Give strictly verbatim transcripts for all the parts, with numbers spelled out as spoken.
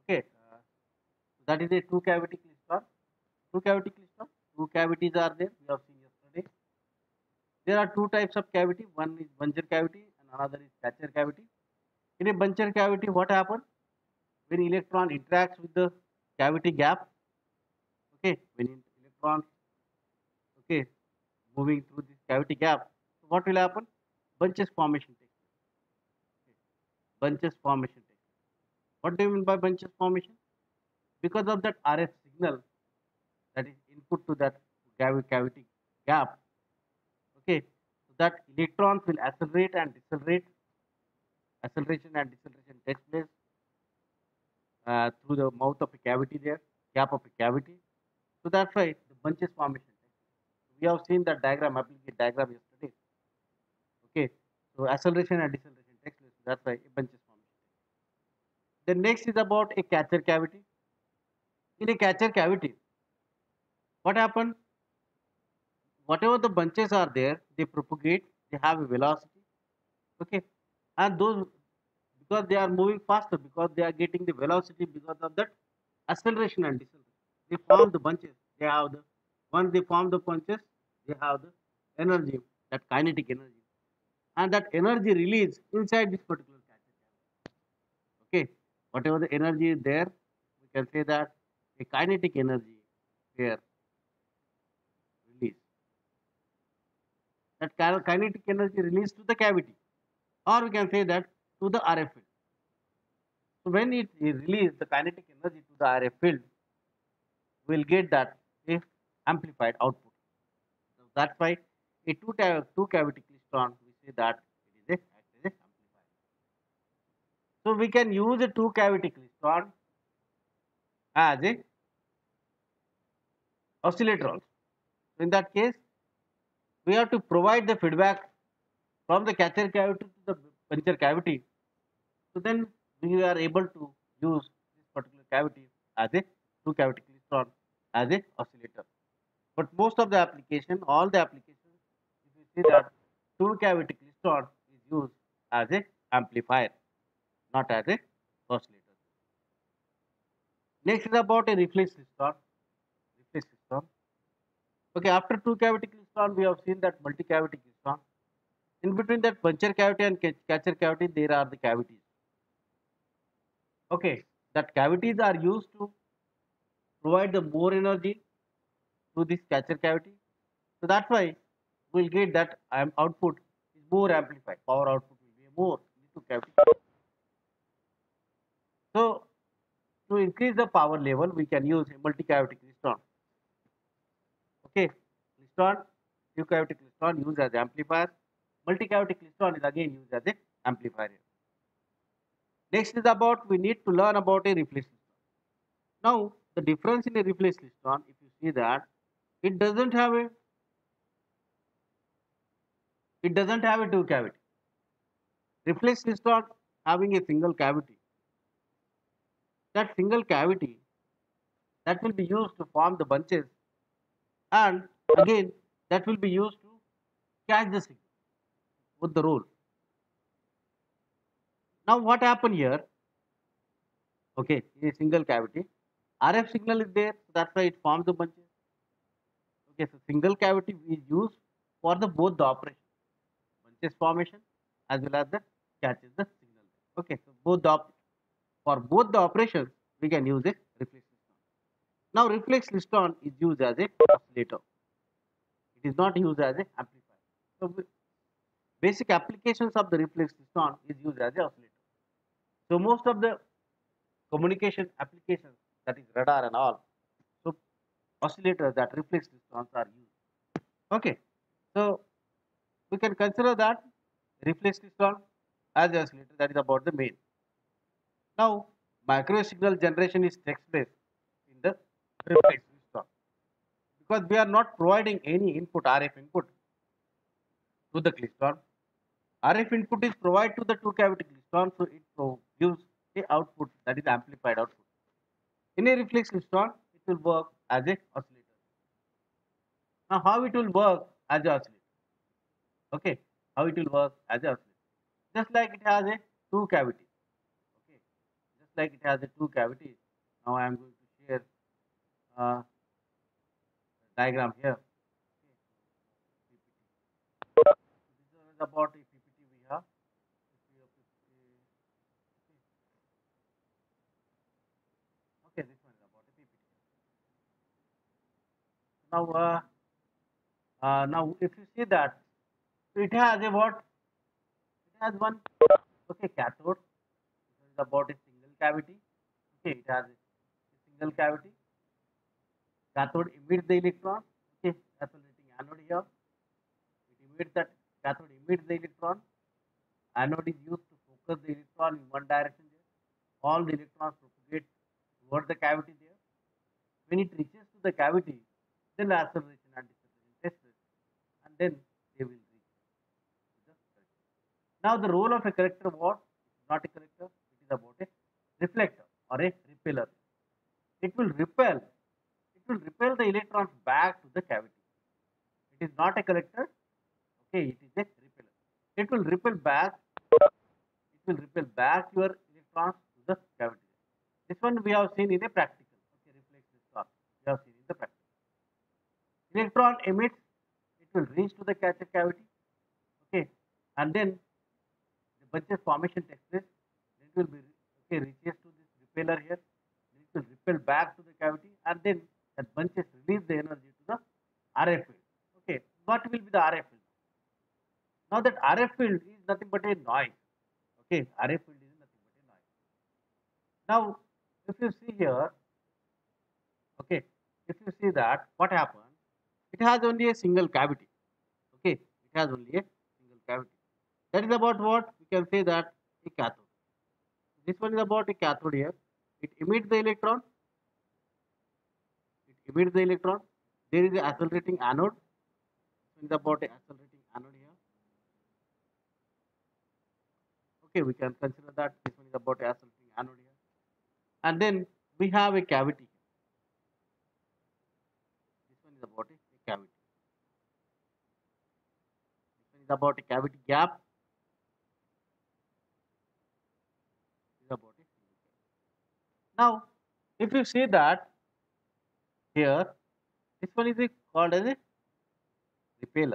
Okay, uh, that is a two cavity klystron. Two cavity klystron. Two cavities are there. We have seen yesterday. There are two types of cavity. One is Buncher cavity and another is Catcher cavity. In a Buncher cavity, what happens when electron interacts with the cavity gap? Okay, when electron, okay, moving through this cavity gap, so what will happen? Bunches formation takes place. Okay. Bunches formation takes place. What do you mean by bunches formation? Because of that R F signal that is input to that cavity gap. Okay, so that electrons will accelerate and decelerate. Acceleration and deceleration takes place uh, through the mouth of a cavity there, gap of a cavity. So that's why the bunches formation takes place. We have seen that diagram, applicate diagram yesterday. Okay, so acceleration and deceleration takes place. So that's why a bunches formation. The next is about a catcher cavity. In a catcher cavity, what happens? Whatever the bunches are there, they propagate. They have a velocity. Okay, and those, because they are moving faster, because they are getting the velocity because of that acceleration and deceleration. They form the bunches. They have the, once they form the bunches, they have the energy, that kinetic energy, and that energy release inside this particular catcher cavity. Okay, whatever the energy is there, we can say that a kinetic energy here release. That kinetic energy released to the cavity, or we can say that to the R F field. So when it releases the kinetic energy to the R F field, we will get that if amplified output. So that's why a two, two cavity klystron, we say that it is a, acts as a amplifier. So we can use a two cavity klystron as a oscillator also. So in that case, we have to provide the feedback from the catcher cavity to the buncher cavity. So then we are able to use this particular cavity as a two cavity klystron as a oscillator. But most of the application, all the applications, if you see that two cavity klystron is used as a amplifier, not as a oscillator. Next is about a reflex klystron. Reflex klystron. Okay, after two cavity klystron, we have seen that multi cavity klystron. In between that buncher cavity and catcher cavity, there are the cavities. Okay, that cavities are used to provide the more energy to this catcher cavity. So that's why we'll get that um, output is more amplified. Power output will be more into cavity. So to increase the power level, we can use a multi-cavity klystron. Okay, klystron, two cavity klystron used as amplifier. Multi-cavity klystron is again used as a amplifier. Next is about, we need to learn about a reflex klystron. Now the difference in a reflex klystron, if you see that it doesn't have a it doesn't have a two cavity. Reflex klystron having a single cavity. That single cavity that will be used to form the bunches, and again that will be used to catch the signal with the roll. Now what happened here? Okay, in a single cavity, R F signal is there, so that's why it forms the bunches. Okay, so single cavity is used for the both the operation, bunches formation as well as the catches the signal. Okay, so both the for both the operations we can use a reflex klystron. Now reflex klystron is used as a oscillator. It is not used as a amplifier. So basic applications of the reflex klystron is used as a oscillator. So most of the communication applications, that is radar and all, so oscillators, that reflex klystrons are used. Okay, so we can consider that reflex klystron as the oscillator, that is about the main. Now microwave signal generation is takes place in the reflex klystron because we are not providing any input, R F input to the klystron. R F input is provided to the two cavity klystron, so it gives a output, that is amplified output. In a reflex klystron, it will work as a oscillator. Now how it will work as a oscillator? Okay, how it will work as a oscillator? Just like it has a two cavity. Okay, just like it has a two cavities. Now I am going to share uh, diagram here. Okay. This is about a P P T we have. Okay, this one is about a P P T. Now, uh, uh, now if you see that, so it has a what? It has one, okay, cathode. This is about a single cavity. Okay, it has a single cavity. Cathode emits the electron. Okay, accelerating anode here. It emits that cathode emits the electron. Anode is used to focus the electron in one direction there. All the electrons propagate toward the cavity there. When it reaches to the cavity, then the acceleration and deceleration takes place, and then they will reach to the corrector. Now the role of a corrector what? It is not a corrector, it is about a reflector or a repeller. It will repel, it will repel the electrons back to the cavity. It is not a corrector, okay, it is a repeller. It will repel back, it will repel back your electrons to the cavity. This one we have seen in a practical, okay, reflex class. We have seen in the practical. Electron emits, it will reach to the catcher cavity, okay, and then the bunches formation takes place. Then it will be okay, reaches to this repeller here. Then it will repel back to the cavity, and then that bunches release the energy to the R F field. Okay, what will be the R F field? Now that R F field is nothing but a noise. Okay, R F field is nothing but a noise. Now, if you see here, okay, if you see that, what happened? It has only a single cavity. Okay, it has only a single cavity. That is about what we can say that a cathode. This one is about a cathode here. It emits the electron. It emits the electron. There is an accelerating anode. This one is about a accelerating anode here. Okay, we can consider that this one is about a accelerating anode here. And then we have a cavity. This one is about a, a cavity. This one is about a cavity gap. This is about a single cavity. Now, if you see that here, this one is a, called as a repeller.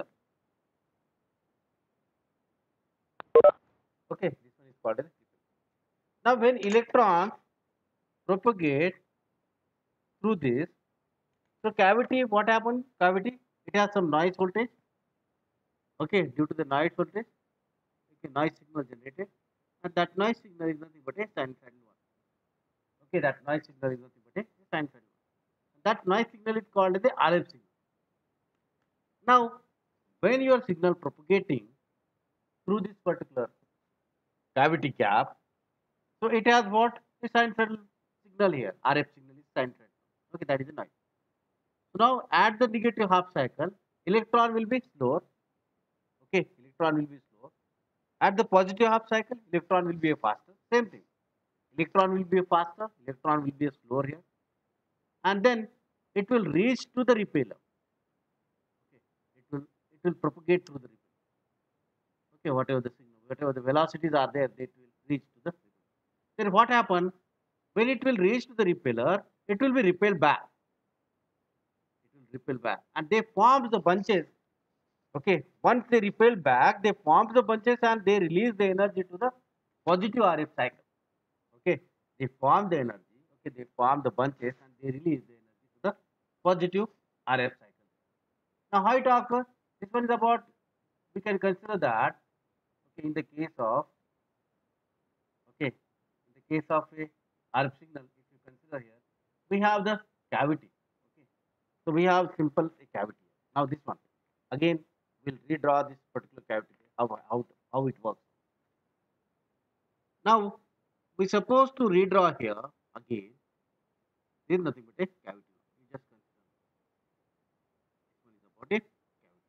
Okay, this one is called as repeller. Now, when electrons propagate through this, so cavity, what happened? Cavity, it has some noise voltage. Okay, due to the noise voltage, okay, noise signal generated, and that noise signal is nothing but a sinusoidal one. Okay, that noise signal is nothing but a sinusoidal one. That noise signal is called as the R F signal. Now, when your signal propagating through this particular cavity gap, so it has what? A sinusoidal signal here. R F signal is sinusoidal. Okay, that is the noise. So now at the negative half cycle, electron will be slower. Okay, electron will be slower. At the positive half cycle, electron will be a faster. Same thing. Electron will be a faster, electron will be a slower here. And then it will reach to the repeller. Okay, it will it will propagate through the repeller. Okay, whatever the signal, whatever the velocities are there, they will reach to the repeller. Then what happens? When it will reach to the repeller, it will be repelled back. It will repel back. And they form the bunches. Okay, once they repel back, they form the bunches and they release the energy to the positive R F cycle. Okay, they form the energy. Okay, they form the bunches and they release the energy to the positive R F cycle. Now, how it occurs? This one is about, we can consider that, okay, in the case of, okay, in the case of a R F signal, if you consider here, we have the cavity. Okay, so we have simple a cavity. Now, this one, again, we'll redraw this particular cavity, how, how, how it works. Now, we suppose to redraw here again. There is nothing but a cavity. We just consider this one is about a cavity.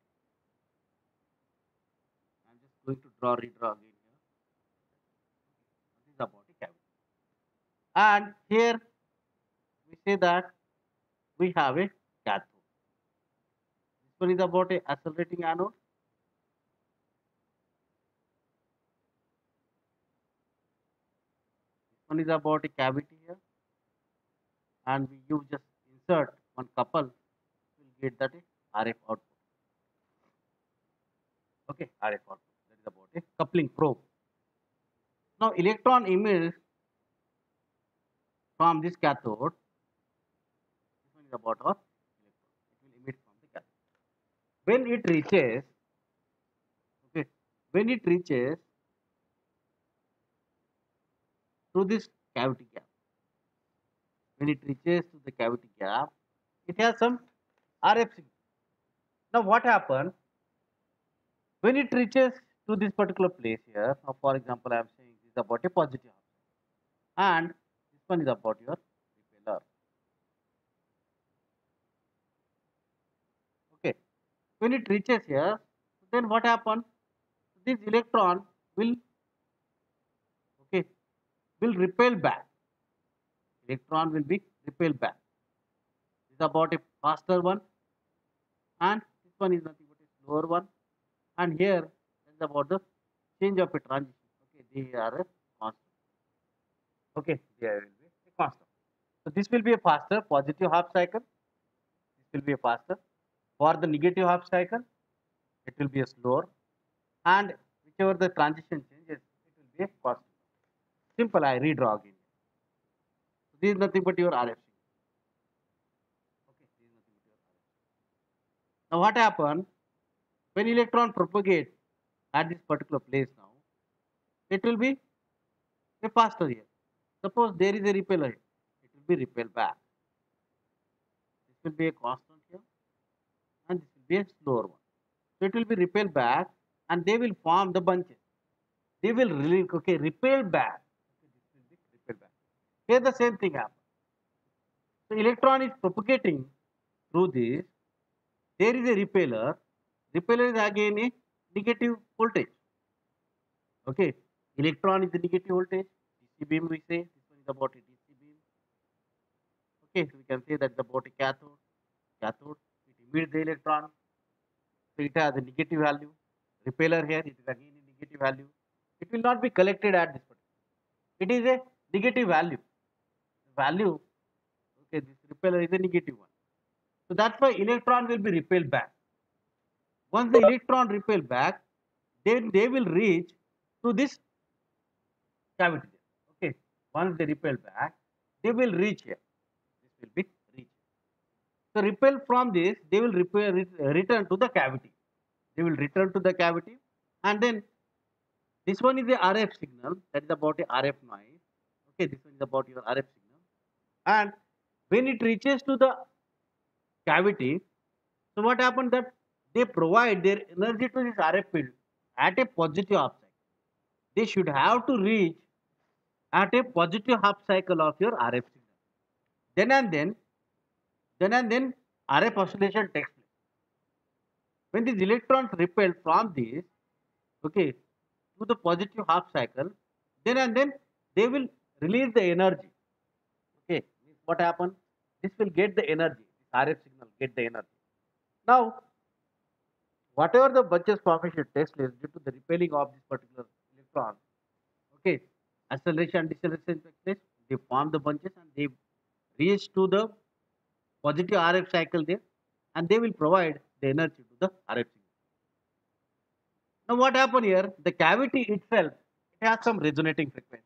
I'm just going to draw redraw again here. This is about a cavity. And here we say that we have a cathode. This one is about a accelerating anode. one is about a cavity here, and we you just insert one couple, will get that R F output. Okay, R F output. That is about a coupling probe. Now electron emits from this cathode. This one is about our electron. It will emit from the cathode. When it reaches, okay, when it reaches through this cavity gap, when it reaches to the cavity gap, it has some R F signal. Now what happens when it reaches to this particular place here? Now, for example, I am saying this is about a positive half, and this one is about your repeller. Okay, when it reaches here, then what happens? This electron will, okay, will repel back. Electron will be repelled back. This is about a faster one, and this one is nothing but a slower one. And here is about the change of a transition. Okay, they are a constant. Okay, there will be a constant. So this will be a faster positive half cycle. This will be a faster. For the negative half cycle, it will be a slower. And whichever the transition changes, it will be a constant. Simple, I redraw again. So this is nothing but your R F signal. Okay, this is nothing but your R F signal. Now what happens when electron propagate at this particular place now? It will be a faster here. Suppose there is a repeller here, it will be repelled back. This will be a constant here, and this will be a slower one. So it will be repelled back, and they will form the bunches. They will really, okay, repel back. Okay, this will be repelled back. Here the same thing happens. So electron is propagating through this. There is a repeller. Repeller is again a negative voltage. Okay, electron is the negative voltage. D C beam we say, this one is about a D C beam. Okay, so we can say that is about a cathode. Cathode, it emits the electron. So it has a negative value. Repeller here, it is again a negative value. It will not be collected at this point. It is a negative value. The value, okay, this repeller is a negative one. So that's why electron will be repelled back. Once the electron repel back, then they will reach to this cavity. Okay, once they repel back, they will reach here. This will be reach. So repel from this, they will repel, return to the cavity. They will return to the cavity, and then this one is the R F signal. That is about a R F noise. Okay, this one is about your R F signal. And when it reaches to the cavity, so what happened that they provide their energy to this R F field at a positive half cycle. They should have to reach at a positive half cycle of your R F signal. Then and then, then and then R F oscillation takes place. When these electrons repel from this, okay, to the positive half cycle, then and then they will release the energy. Okay, what happens? This will get the energy. This R F signal get the energy. Now, whatever the bunches formation takes place due to the repelling of this particular electron, okay, acceleration and deceleration takes place. They form the bunches and they reach to the positive R F cycle there, and they will provide the energy to the R F signal. Now what happened here? The cavity itself, it has some resonating frequency,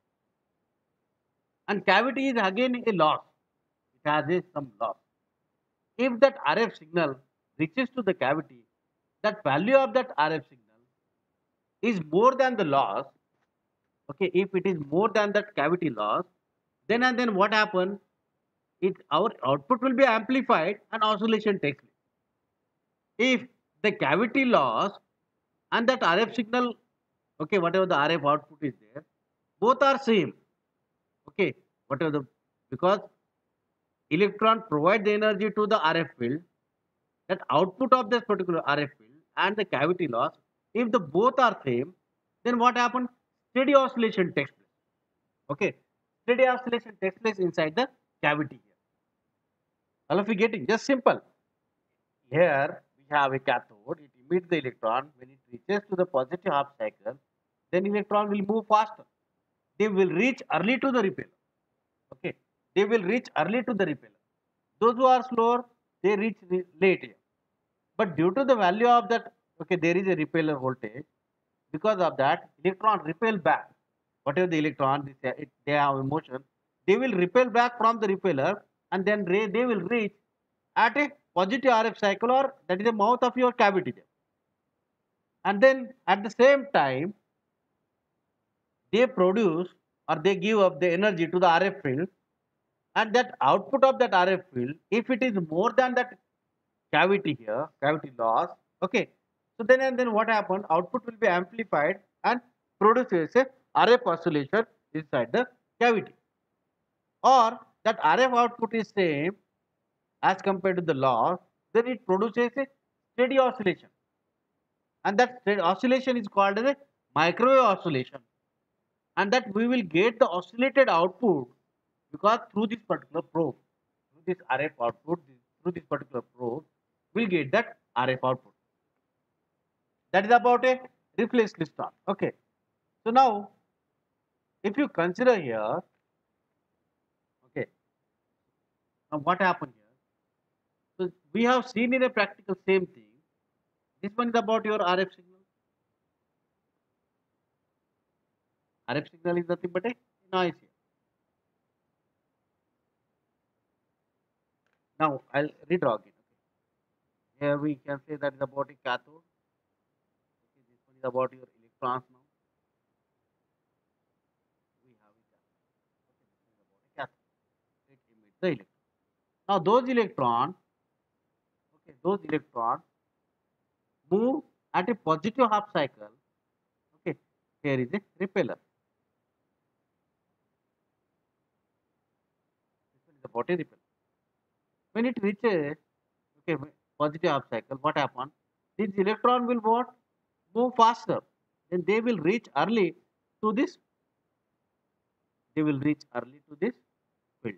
and cavity is again a loss. It has a, some loss. If that R F signal reaches to the cavity, that value of that R F signal is more than the loss. Okay, if it is more than that cavity loss, then and then what happens? It our output will be amplified and oscillation takes place. If the cavity loss and that R F signal, okay, whatever the R F output is there, both are same. Okay, whatever the, because electron provide the energy to the R F field, that output of this particular R F field and the cavity loss, if the both are same, then what happens? Steady oscillation takes place. Okay, steady oscillation takes place inside the cavity here. All of you getting? Just simple. Here we have a cathode, it emits the electron. When it reaches to the positive half cycle, then electron will move faster. they will reach early to the repeller. Okay, they will reach early to the repeller. Those who are slower, they reach re- late here. But due to the value of that, okay, there is a repeller voltage. Because of that, electron repel back. Whatever the electron, this, uh, it, they have a motion, they will repel back from the repeller, and then ray, they will reach at a positive R F cycle, or that is the mouth of your cavity there. And then at the same time, they produce or they give up the energy to the R F field, and that output of that R F field, if it is more than that cavity here, cavity loss, okay, so then and then what happened, output will be amplified and produces a R F oscillation inside the cavity, or that R F output is same as compared to the loss, then it produces a steady oscillation, and that steady oscillation is called as a microwave oscillation, and that we will get the oscillated output because through this particular probe, through this R F output, this, through this particular probe, we'll get that R F output. That is about a reflex klystron. Okay. So now, if you consider here, okay, now what happened here? So we have seen in a practical same thing. This one is about your R F signal. R F signal is nothing but a noise here. Now I'll redraw again. Okay. Here we can say that is about a cathode. Okay, this one is about your electrons now. We have a cathode. Okay, this is about a cathode. It emits the electron. Now those electrons, okay, those electrons move at a positive half cycle. Okay, here is a repeller. This one is about a repeller. When it reaches, okay, positive half cycle, what happens? This electron will what? Move faster. Then they will reach early to this. They will reach early to this field.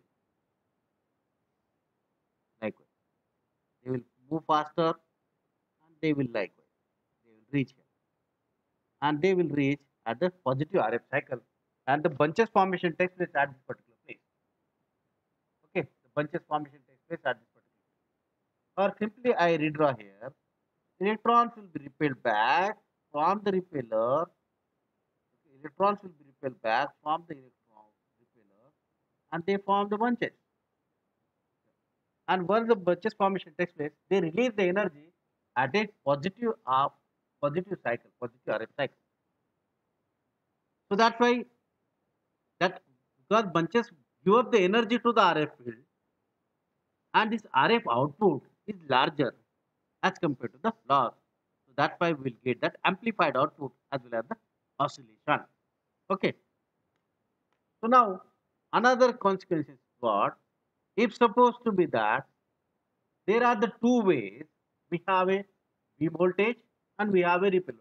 Likewise, they will move faster, and they will likewise. They will reach here, and they will reach at the positive R F cycle, and the bunches formation takes place at this particular place. Okay, the bunches formation takes place at this particular place. Or simply I redraw here. Electrons will be repelled back from the repeller. Okay, electrons will be repelled back from the electron repeller, and they form the bunches. And once the bunches formation takes place, they release the energy at a positive uh, positive cycle, positive R F cycle. So that's why that because bunches give up the energy to the R F field, and this R F output is larger as compared to the loss. So that's why we'll get that amplified output as well as the oscillation. Okay. So now another consequence is what? If supposed to be that there are the two ways, we have a V voltage and we have a repeller.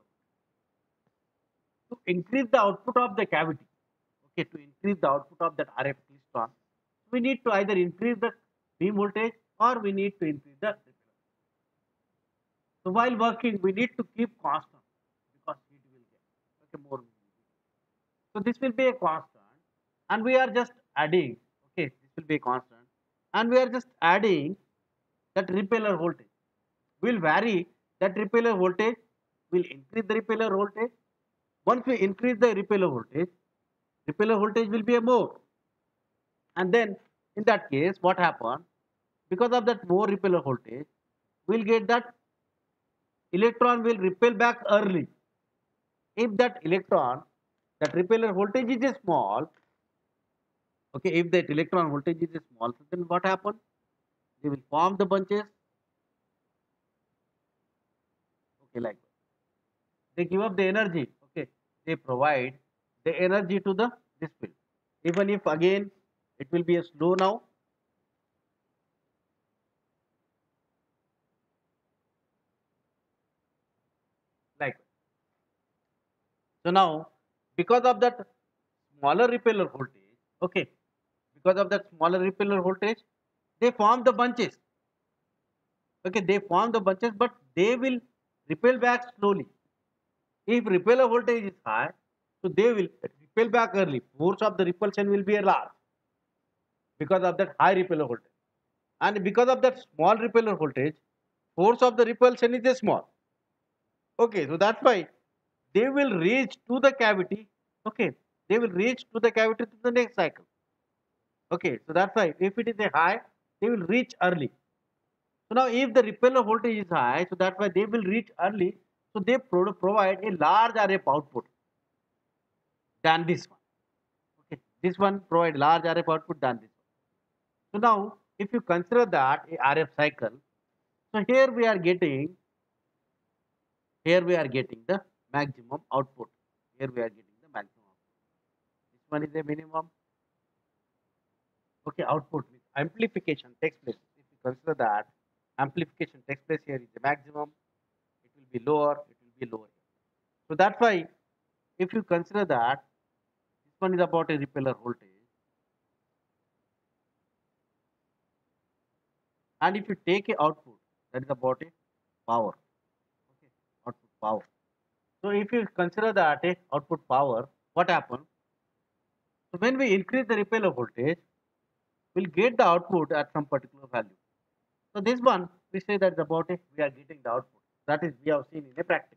To increase the output of the cavity, okay, to increase the output of that R F klystron, we need to either increase the V voltage or we need to increase the repeller. So while working, we need to keep constant because heat will get okay, more. So this will be a constant, and we are just adding. Okay, this will be a constant, and we are just adding that repeller voltage. Will vary that repeller voltage. Will increase the repeller voltage. Once we increase the repeller voltage, repeller voltage will be a more. And then in that case, what happens? Because of that more repeller voltage, we'll get that electron will repel back early. If that electron, that repeller voltage is small, okay, if that electron voltage is small, so then what happens? They will form the bunches. Okay, like they give up the energy. Okay, they provide the energy to the this field. Even if again it will be a slow now. Like so now, because of that smaller repeller voltage, okay, because of that smaller repeller voltage, they form the bunches. Okay, they form the bunches, but they will repel back slowly. If repeller voltage is high, so they will repel back early. Force of the repulsion will be a large because of that high repeller voltage. And because of that small repeller voltage, force of the repulsion is a small. Okay, so that's why they will reach to the cavity. Okay, they will reach to the cavity to the next cycle. Okay, so that's why if it is a high, they will reach early. So now if the repeller voltage is high, so that's why they will reach early. So they pro provide a large R F output than this one. Okay, this one provide large R F output than this one. So now if you consider that a R F cycle, so here we are getting, here we are getting the maximum output. Here we are getting the maximum output. This one is a minimum. Okay, output with amplification takes place. If you consider that amplification takes place here is the maximum, it will be lower, it will be lower here. So that's why if you consider that this one is about a repeller voltage, and if you take a output, that is about a power. Okay, output power. So if you consider that a output power, what happens? So when we increase the repeller voltage, we'll get the output at some particular value. So this one we say that about a we are getting the output. That is we have seen in a practice.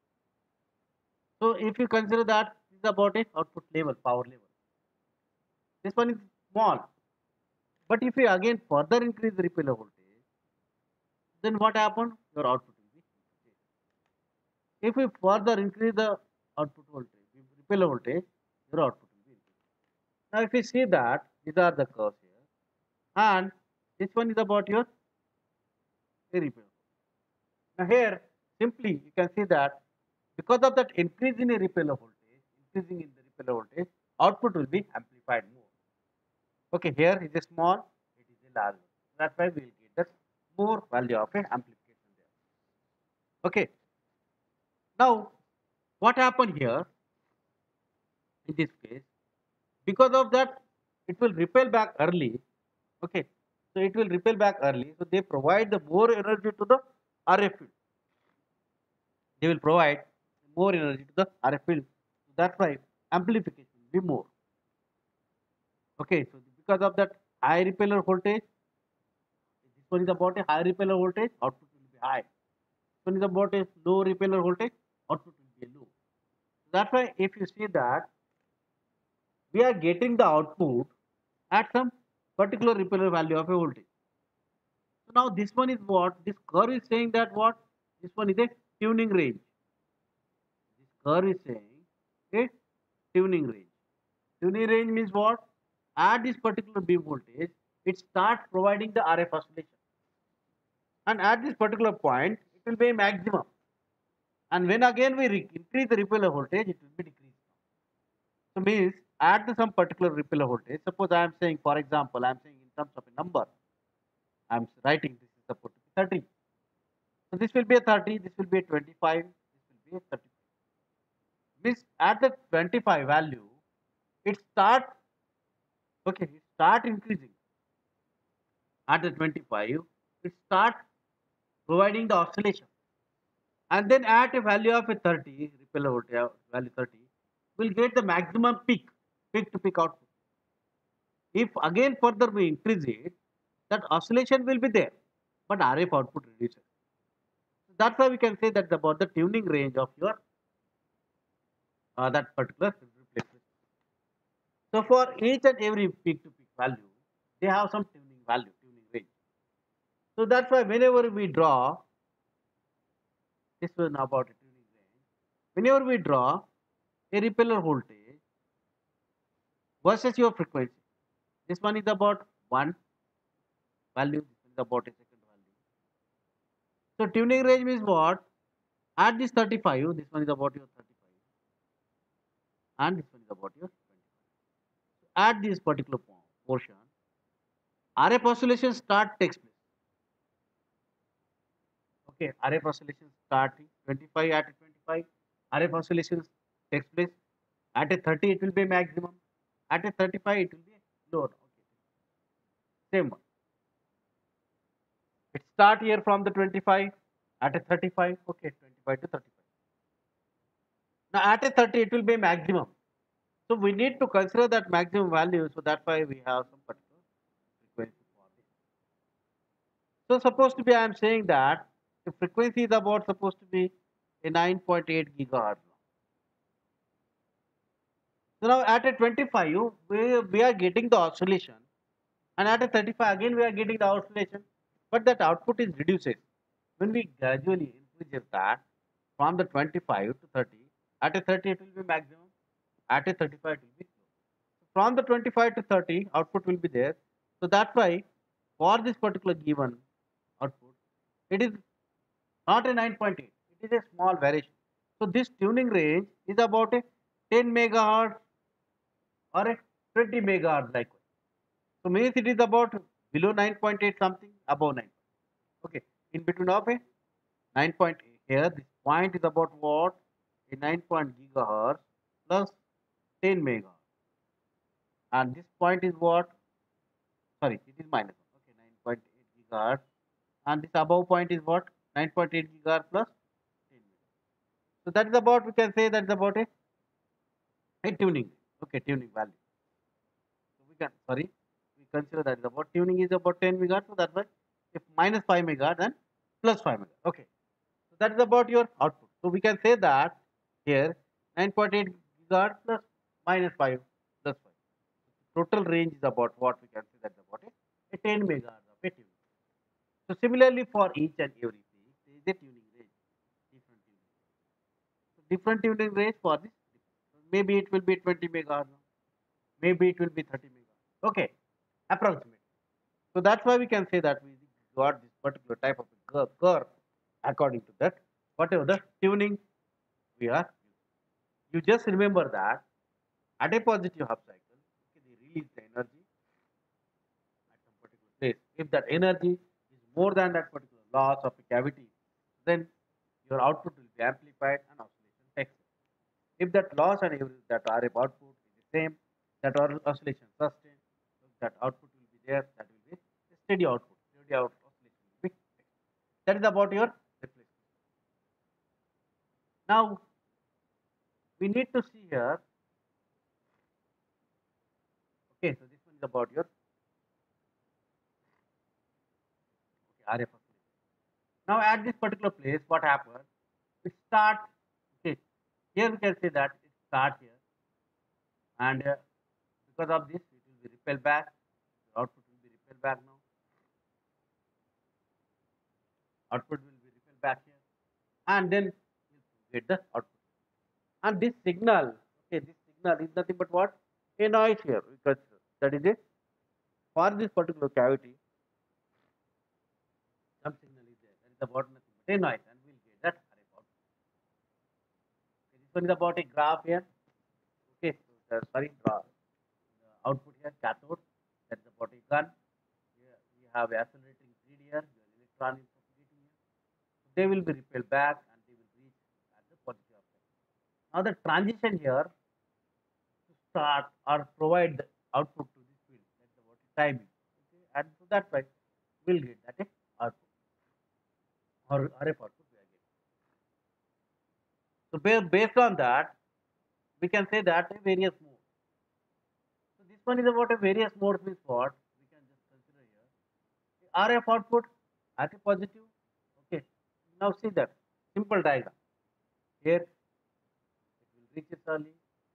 So if you consider that this is about a output level, power level. This one is small. But if you again further increase the repeller voltage, then what happens? Your output will be increased. If we further increase the output voltage, repeller voltage, your output will be increased. Now if you see that these are the curves here, and this one is about your repeller. Now here simply you can see that because of that increase in a repeller voltage, increasing in the repeller voltage, output will be amplified more. Okay, here is a small, it is a large. That's why we will get the more value of a amplification there. Okay. Now, what happened here in this case? Because of that, it will repel back early. Okay, so it will repel back early. So they provide the more energy to the R F field. They will provide more energy to the R F field. So that's why amplification will be more. Okay, so because of that high repeller voltage, this one is about a high repeller voltage, output will be high. This one is about a low repeller voltage, output will be low. So that's why if you see that we are getting the output at some particular repeller value of a voltage. So now this one is what? This curve is saying that what? This one is a tuning range. This curve is saying a tuning range. Tuning range means what? At this particular beam voltage, it starts providing the R F oscillation. And at this particular point, it will be a maximum. And when again we increase the repeller voltage, it will be decreased. So means at the some particular repeller voltage, suppose I am saying, for example, I am saying in terms of a number, I am writing this is supposed to be thirty. So this will be a thirty, this will be a twenty-five, this will be a thirty-five. Means at the twenty-five value, it start, okay, it start increasing. At the twenty-five, it start providing the oscillation. And then at a value of a thirty, repeller voltage value thirty, will get the maximum peak, peak to peak output. If again further we increase it, that oscillation will be there, but R F output reduces. So that's why we can say that about the tuning range of your uh, that particular replacement. So for each and every peak to peak value, they have some tuning value, tuning range. So that's why whenever we draw, this was about a tuning range. Whenever we draw a repeller voltage versus your frequency, this one is about one value, this one is about a second value. So tuning range means what? At this thirty-five, this one is about your thirty-five, and this one is about your twenty-five. So at this particular portion, R F oscillation start takes place. Okay, R F oscillation starting twenty-five at twenty-five, R F oscillation takes place. At a thirty, it will be maximum. At a thirty-five, it will be lower. Okay, same one. It start here from the twenty-five at a thirty-five. Okay, twenty-five to thirty-five. Now at a thirty, it will be maximum. So we need to consider that maximum value. So that's why we have some particular frequency for this. So supposed to be, I am saying that the frequency is about supposed to be a nine point eight gigahertz. So now at a twenty-five, we, we are getting the oscillation, and at a thirty-five again we are getting the oscillation, but that output is reduced. When we gradually increase that from the twenty-five to thirty, at a thirty it will be maximum, at a thirty-five it will be low. From the twenty-five to thirty, output will be there. So that's why for this particular given output, it is not a nine point eight, it is a small variation. So this tuning range is about a ten megahertz or a twenty megahertz likewise. So means it is about below nine point eight something, above nine. Okay, in between of a nine point eight here, this point is about what? A nine point gigahertz plus ten megahertz. And this point is what? Sorry, it is minus one. Okay, nine point eight gigahertz. And this above point is what? nine point eight gigahertz plus ten megahertz. So that is about, we can say that is about a, a tuning. Okay, tuning value. So we can, sorry, we consider that is about tuning is about ten megahertz. So that's why if minus five megahertz, then plus five megahertz. Okay. So that is about your output. So we can say that here nine point eight gigahertz plus minus five plus five. Total range is about what we can say that is about a, a ten megahertz of a tuning. So similarly for each and every phase, there is a tuning range, different tuning range. So different tuning range for this. So maybe it will be twenty megahertz, maybe it will be thirty megahertz. Okay, approximately. So that's why we can say that we got this particular type of a curve, curve according to that, whatever the tuning we are using. You just remember that at a positive half cycle, okay, they release the energy at some particular place. If that energy is more than that particular loss of a cavity, then your output will be amplified and oscillation takes place. If that loss and every, that R F output is the same, that oscillation sustained, so that output will be there, that will be a steady output, steady out oscillation will be. That is about your replacement. Now we need to see here. Okay, so this one is about your okay, R F oscillation. Now at this particular place, what happens? It starts. Okay, here we can say that it starts here, and uh, because of this, it will be repelled back. The output will be repelled back now. Output will be repelled back here, and then we'll get the output. And this signal, okay, this signal is nothing but what? A noise here. We consider that is it. For this particular cavity, some signal is there. That is about nothing but a noise, and we'll get that R F output. Okay, this one is about a graph here. Okay, so uh, sorry, draw the output here, cathode. That is about a gun. Here we have accelerating grid here. Your electron is propagating here. So they will be repelled back, and they will reach at the positive upside. Now the transition here to start or provide the output to this field. That's about the timing. Okay, and so that's why we'll get that a output or R F output we are getting. So ba- based on that, we can say that a various modes. So this one is about a various modes means what? We can just consider here. The R F output at a positive. Okay. Now see that simple diagram. Here it will reach it early.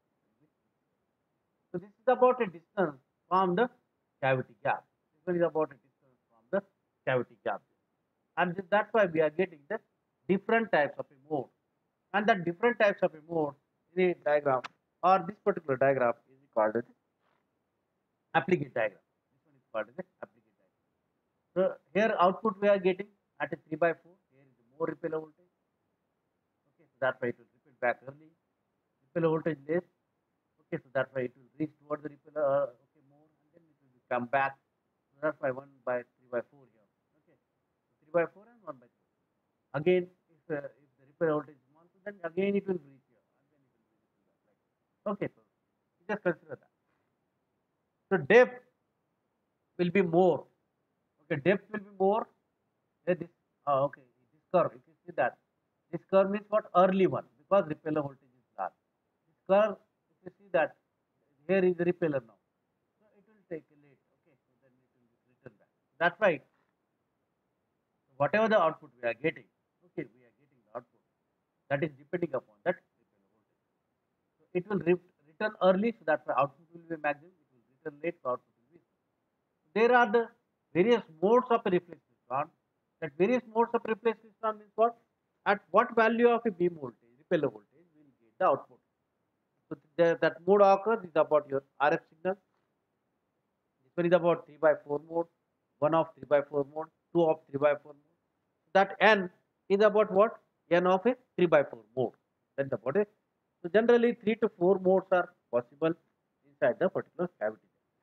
So this is about a distance from the cavity gap. This one is about a distance from the cavity gap. And that's why we are getting the different types of a mode. And that different types of a mode in a diagram or this particular diagram is called as applicate diagram. This one is called as applicate diagram. So here output we are getting at a three by four. Here is more repeller voltage. Okay, so that's why it will repel back early. Repeller voltage less. Okay, so that's why it will reach towards the repeller uh, okay more, and then it will come back. So that's why one by three by four here. Okay, so three by four and one by three. Again, if uh, if the repeller voltage is small, so then again it will reach here, and then it will reach back like that. Okay, so just consider that. So depth will be more. Okay, depth will be more. Yeah, this uh, okay, this curve. If you see that, this curve means what? Early one, because repeller voltage is large. This curve, if you see that, here is the repeller now. So it will take a late. Okay, so then it will be returned back. That's right. Whatever the output we are getting, okay, we are getting the output that is depending upon that repeller voltage. So it will re return early, so that the output will be maximum. It will return late, so output will be. There are the various modes of a reflex cleistron. That various modes of reflex cleistron means what? At what value of a beam voltage, repeller voltage, we will get the output. So the, that mode occurs is about your R F signal. This one is about three by four mode, one of three by four mode, two of three by four mode. That N is about what? N of a three by four mode. That's about it. So generally three to four modes are possible inside the particular cavity.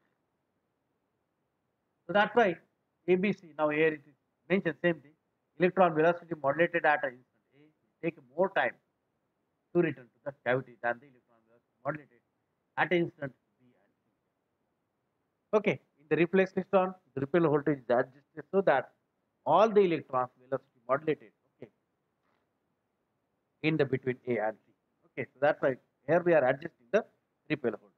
So that's why A B C, now here it is mentioned same thing. Electron velocity modulated at an instant A will take more time to return to the cavity than the electron velocity modulated at an instant B and C. Okay, in the reflex cleistron, the repeller voltage is adjusted so that all the electrons velocity modulated, okay, in the between A and C. Okay, so that's why here we are adjusting the repeller voltage.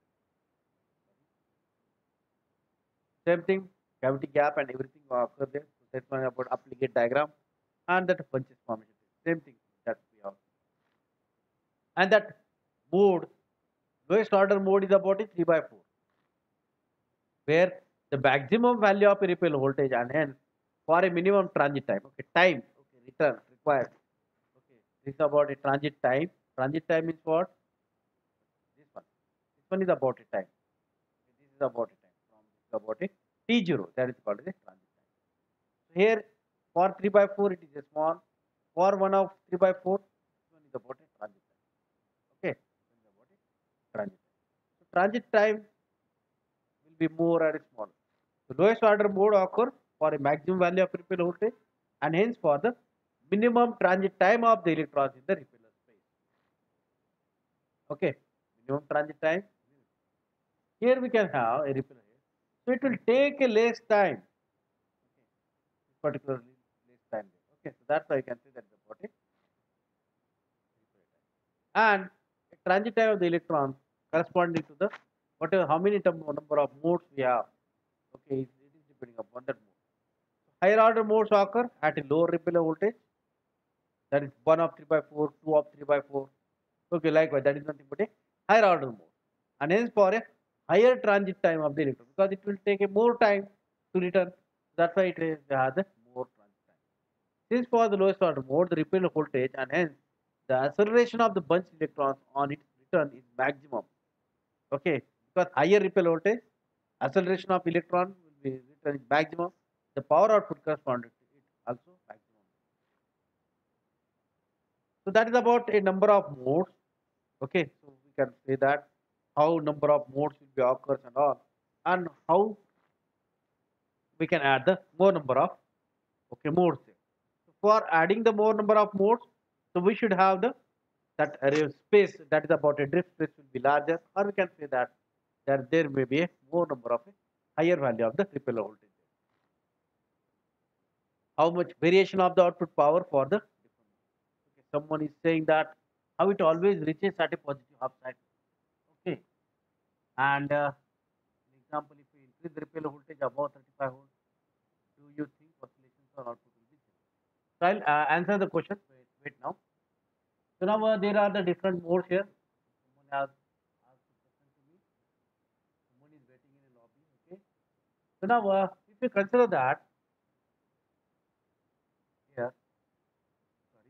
Same thing, cavity gap and everything will occur there. So that's one about applicate diagram and that bunches formation. Same thing that we have. And that mode, lowest order mode is about a three by four, where the maximum value of a repeller voltage and hence for a minimum transit time. Okay, time, okay, return required. Okay, this is about a transit time. Transit time is what? This one. This one is about a time. Okay, this is about a time. From this is about a T zero, that is called as a transit time. So here for three by four it is a small. For one of three by four, this one is about a transit time. Okay, this is about a transit time. So transit time will be more or smaller. The lowest order mode occurs for a maximum value of repeller voltage and hence for the minimum transit time of the electrons in the repeller space. Okay, minimum transit time. Here we can have a repeller here. So it will take a less time. Okay, particularly less time there. Okay, so that's why you can say that the body and a transit time of the electron corresponding to the whatever how many number of modes we have. Okay, it is depending upon that mode. Higher order modes occur at a lower repeller voltage, that is one of three by four, two of three by four. Okay, likewise, that is nothing but a higher order mode. And hence for a higher transit time of the electron, because it will take a more time to return. That's why it is has a more transit time. Since for the lowest order mode, the repeller voltage and hence the acceleration of the bunch electrons on its return is maximum. Okay, because higher repeller voltage, acceleration of electron will be return is maximum. The power output corresponding to it also maximum. So that is about a number of modes. Okay, so we can say that how number of modes will be occurs and all, and how we can add the more number of okay modes there. So for adding the more number of modes, so we should have the that array space, that is about a drift space will be larger, or we can say that there there may be a more number of a higher value of the repeller voltage. How much variation of the output power for the different modes. Okay, someone is saying that how it always reaches at a positive half cycle. Okay, and uh, for example, if we increase the repeller voltage above thirty-five volts, do you think oscillations or output will be zero? So I'll uh, answer the question. Wait, wait now. So now uh, there are the different modes here. Someone has asked a question to me. Someone is waiting in a lobby. Okay. So now uh, if you consider that here, sorry.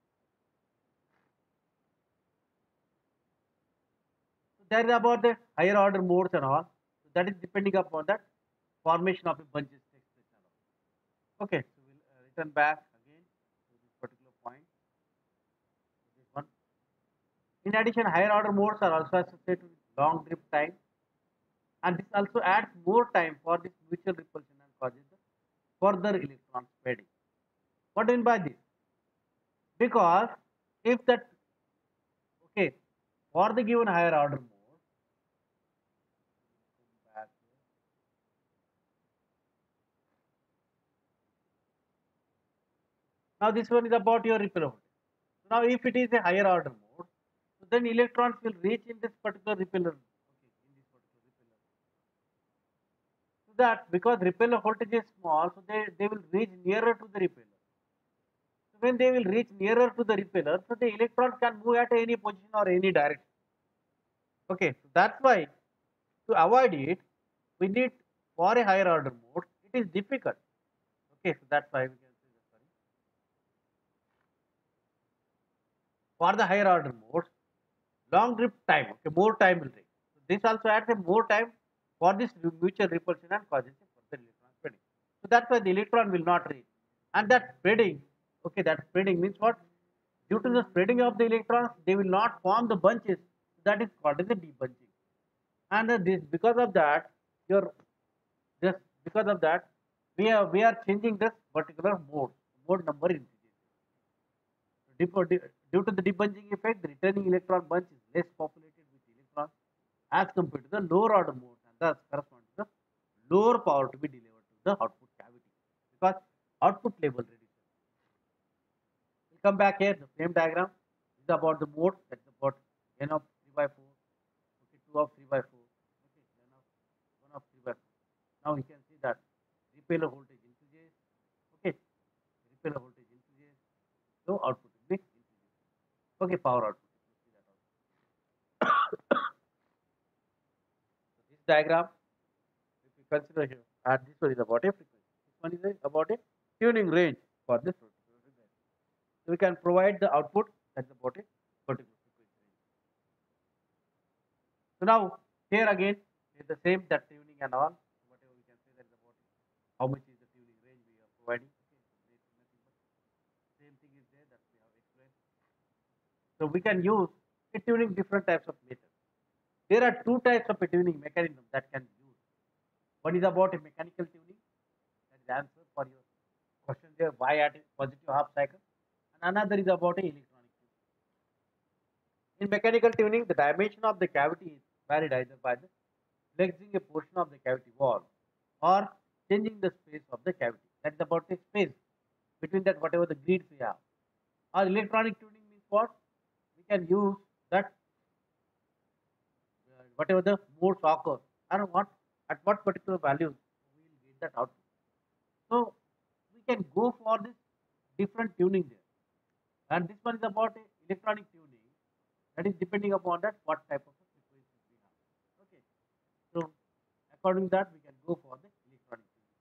So there is about the higher order modes and all. So that is depending upon that formation of a bunches text and all. Okay. So we'll uh, return back again to this particular point. This one. In addition, higher order modes are also associated with long drift time, and this also adds more time for this mutual repulsion and causes the further electron spreading. What do you mean by this? Because if that okay for the given higher order mode, back here. Now this one is about your repeller voltage. So now if it is a higher order mode, so then electrons will reach in this particular repeller. Okay, in this particular that because repeller voltage is small, so they, they will reach nearer to the repeller. So when they will reach nearer to the repeller, so the electron can move at any position or any direction. Okay, so that's why to avoid it, we need for a higher order mode, it is difficult. Okay, so that's why we can say that, sorry. For the higher order mode, long grip time, okay, more time will take. So this also adds a more time for this mutual repulsion and causes a further electron spreading. So that's why the electron will not reach. And that spreading, okay, that spreading means what? Due to the spreading of the electrons, they will not form the bunches. That is called as a debunching. And uh, this because of that, your just because of that, we are we are changing this particular mode. Mode number increases. So due to the debunching effect, the returning electron bunch is less populated with electrons as compared to the lower order modes, and thus corresponds to the lower power to be delivered to the output cavity because output level reduces. We'll come back here. The same diagram this is about the mode. That's about n of three by four, okay, two of three by four, okay, n of one of three by four. Now we can see that repeller voltage increases, okay, repeller voltage increases, so output will be increases, okay, power output. So this diagram, if you consider here, and this one is about a frequency, this one is a, about a tuning range for this particular frequency. So we can provide the output that's about a particular frequency range. So now here again is the same that tuning and all, whatever we can say that is about it. How much is the tuning range we are providing? Okay, so there is nothing but same thing is there that we have explained. So we can use a tuning different types of methods. There are two types of a tuning mechanism that can be used. One is about a mechanical tuning, that is the answer for your question there, why at a positive half cycle, and another is about a electronic tuning. In mechanical tuning, the dimension of the cavity is varied either by the flexing a portion of the cavity wall or changing the space of the cavity. That is about the space between that whatever the grids we have. Or electronic tuning means what? We can use that uh, whatever the modes occur and what at what particular values we will get that output. So we can go for this different tuning there. And this one is about a electronic tuning, that is depending upon that what type of frequencies we have. Okay. So according to that we can go for the electronic tuning.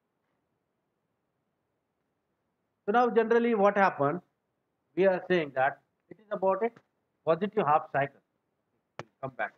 So now generally what happens, we are saying that it is about a positive half cycle. We'll come back.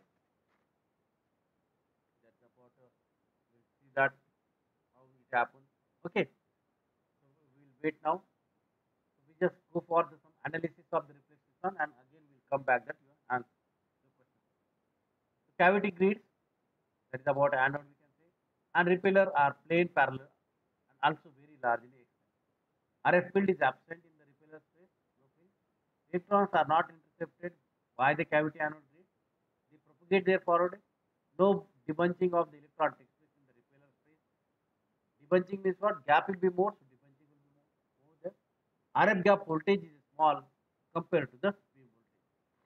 That's about uh, we'll see that how it happens. Okay. So we'll wait now. So we just go for the, some analysis of the reflection and again we'll come back that you answer the question. So cavity grids, that is about anode we can say, and repeller are plain parallel and also very largely extended. R F field is absent in the repeller space. No field. Electrons are not intercepted by the cavity anode grid. They propagate their forward. No debunching of the electron takes place in the repeller space. Debunching means what? Gap will be more, so debunching will be more over there. R F gap voltage is small compared to the beam voltage.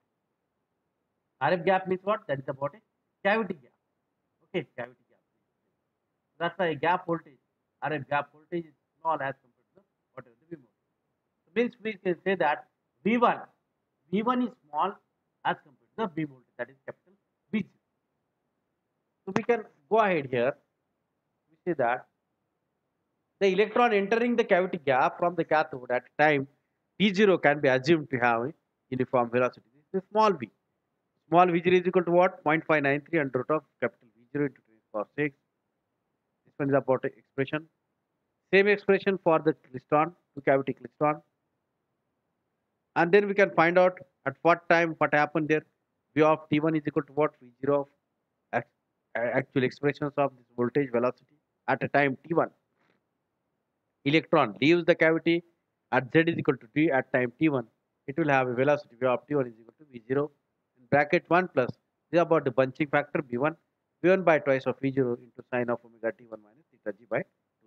R F gap means what? That is about a cavity gap. Okay, cavity gap. That's why gap voltage, R F gap voltage is small as compared to the whatever the beam voltage. So means we can say that V one, V one is small as compared to the beam voltage, that is capital V zero. So we can go ahead here. We say that the electron entering the cavity gap from the cathode at time T zero can be assumed to have uniform velocity. This is small v. Small v zero is equal to what? zero point five nine three under root of capital V zero into ten to the power six. This one is about expression. Same expression for the klystron, two cavity klystron. And then we can find out at what time what happened there. V of T one is equal to what? V zero of actual expressions of this voltage velocity at a time T one. Electron leaves the cavity at Z is equal to D at time T one. It will have a velocity V of T one is equal to V zero in bracket one plus. This is about the bunching factor B one. B one by twice of V zero into sine of omega T one minus theta G by two.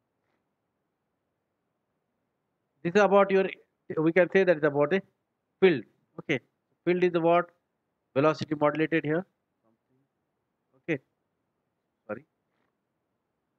This is about your, we can say that is about a field. Okay. Field is the what? Velocity modulated here. Okay. Sorry.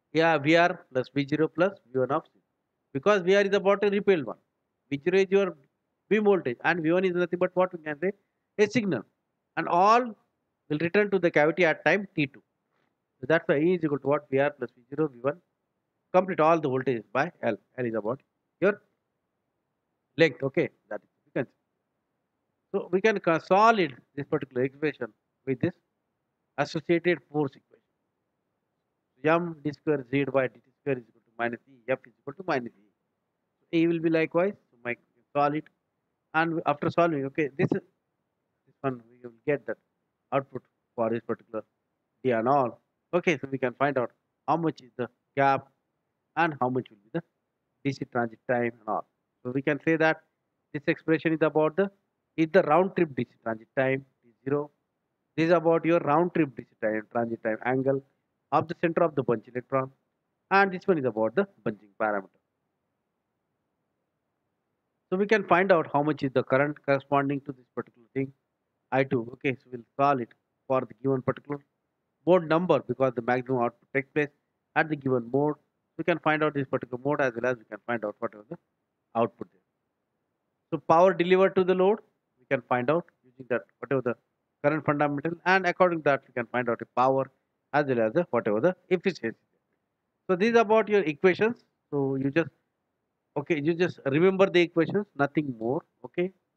Yeah, V R plus V zero plus V one of C. Because V R is about a repelled one. V zero is your beam voltage and V one is nothing but what we can say a signal. And all will return to the cavity at time T two. So that's why E is equal to what? V R plus V zero V one. Complete all the voltages by L. L is about your length. Okay, that is we can. So we can consolidate this particular equation with this associated force equation. M d square z by dt square is equal to minus E. F is equal to minus E. So A will be likewise. So my solid. And after solving, okay, this is this one we will get that output for this particular D and all. Okay, so we can find out how much is the gap and how much will be the D C transit time and all. So we can say that this expression is about the is the round trip D C transit time is zero. This is about your round trip D C time transit time angle of the center of the bunch electron, and this one is about the bunching parameter. So we can find out how much is the current corresponding to this particular thing I two. Okay, so we'll solve it for the given particular mode number because the maximum output takes place at the given mode. We can find out this particular mode as well as we can find out whatever the output there. So power delivered to the load, we can find out using that whatever the current fundamental, and according to that we can find out the power as well as the whatever the efficiency. So these are about your equations. So you just okay, you just remember the equations, nothing more. Okay.